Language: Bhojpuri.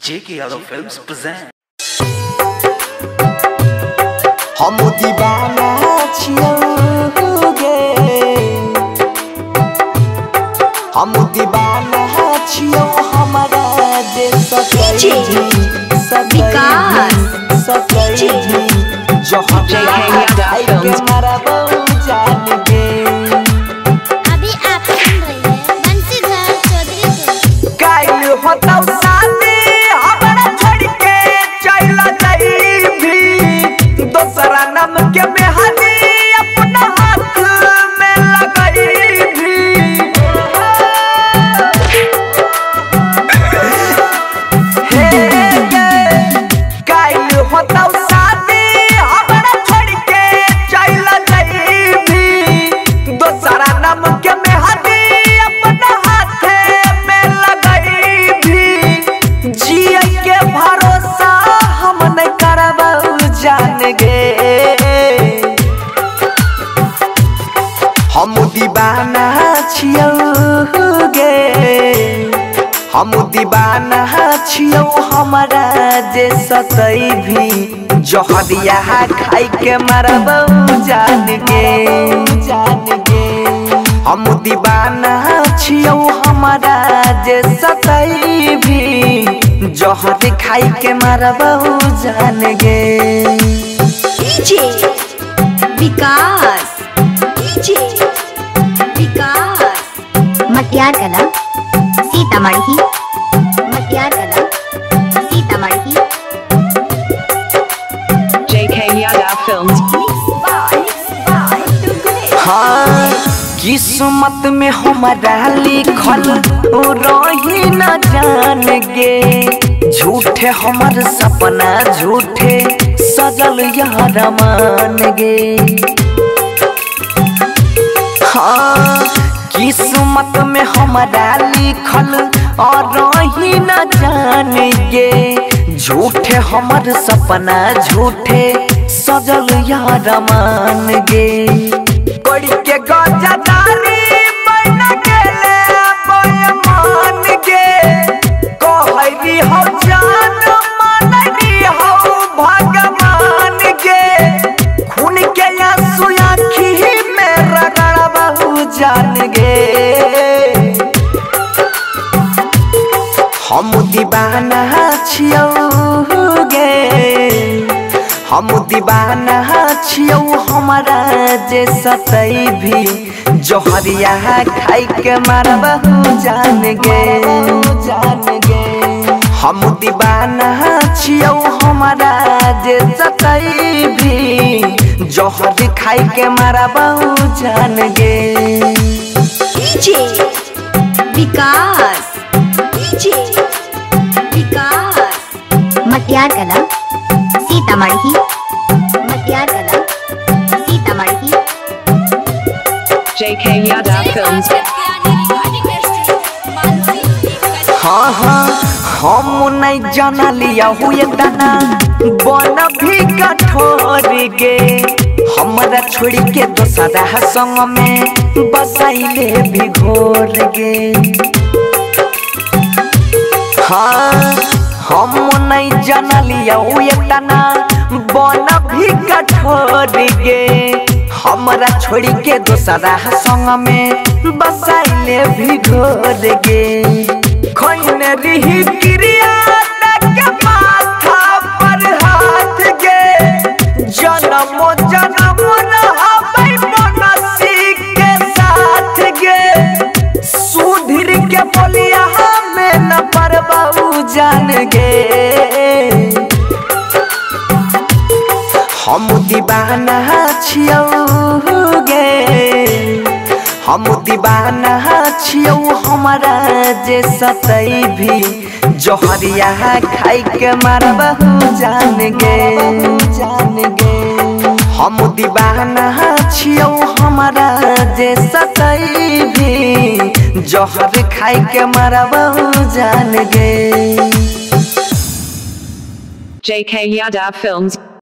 J.K. Yadav Films present. हम दीवाना छियोगे, हम दीवाना छियो हमारा देश सच्ची जो हमारा बहु जान गे। अभी आप सुन रहे हैं बंसीधर चौधरी को। काइल होता शादी हमारा छोड़ के चला जाई भी, दूसरा नाम के मेहंदी अपना हाथ में लगाई भी। काइल होता शादी हमारा छोड़ के चला जाई भी, दूसरा नाम के मेहंदी अपना हाथ में लगाई भी। जिया के भरोसा हम नहीं करबौ जान गे। हम दीवाना छियोगे, हम दीवाना छियो हमारा जे सतई भी, जहरिया खाई के मरबौ जान गे, जान गे। हम दीवाना छियो हमारा जे सतई भी, जहर खाई के मरबौ जान गे। डीजे विकास, डीजे विकास, मटियार कला सीतामढ़ी, मटियार कला सीतामढ़ी। J.K. Yadav Films. हाँ किस्मत में हमारा लिखल रही न जान गे, झूठे हमार सपना झूठे सजल यार मान गे। हाँ किस्मत में हमारा लिखल रही न जान गे, झूठे हमार सपना झूठे सजल यार मान गे। कोड़ी के गजादारी बन गेले बेईमान गे, कहरी हो जान मानरी हो भगवान गे। खून के आंसू आँखी में रगड़बौ जान गे। हम दीवाना छियोगे, हम दीवाना छियो हमारा जे सतई भी, जहरिया खाई के मरबौ जान गे, जान गे। हम दीवाना छियो हमारा जे सतई भी, जहर खाई के मरबौ जान गे। डीजे विकास, डीजे विकास, मटियार कला सीतामढ़ी, मटियार कला सीतामढ़ी। J.K. Yadav Films. हाँ हाँ हम नहीं जाना लिया हुए दाना बन भी कठोर गे, हमारा छोड़ी के दोसरा संग में बसाइले भी घोर गे। हाँ हम नहीं जाना लिया हुए दाना बन भी कठोर गे, हमारा छोड़ी के दोसरा संग में बसाइले भी घोर गे। खोइने रही क्रिया के माथा पर हाथ गे, जन्म जन्म रहबै मनसी के साथ गे। सुधीर के बोलिया हमें न परबौ जान गे। हम दीवाना छियोगे, हम दीवाना छियो हमारा जे सतई भी, जहरिया खाई के मरबौ जान गे, जान गे। हम दीवाना छियो हमारा जे सतई भी, जहर खाई के मरबौ जान गे। J.K. Yadav Films.